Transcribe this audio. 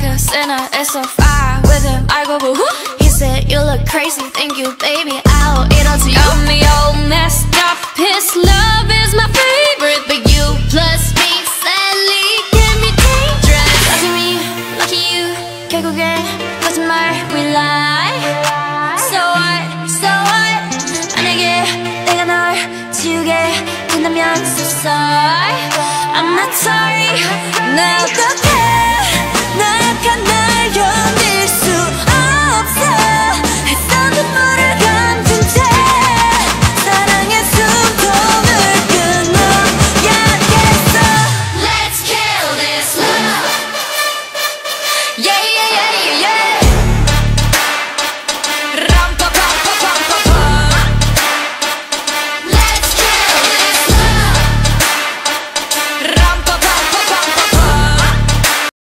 a sinner, it's so far with him I go boo-hoo. He said you look crazy, thank you baby, I'll eat all to you. I'm the old messed up, his love is my favorite, but you plus me sadly can be dangerous. Lucky me, lucky you, 결국엔 거짓말 we lie. So what 만약에 내가 널 지우게 된다면 so sorry, I'm not sorry. 나 어떡해 나약한 날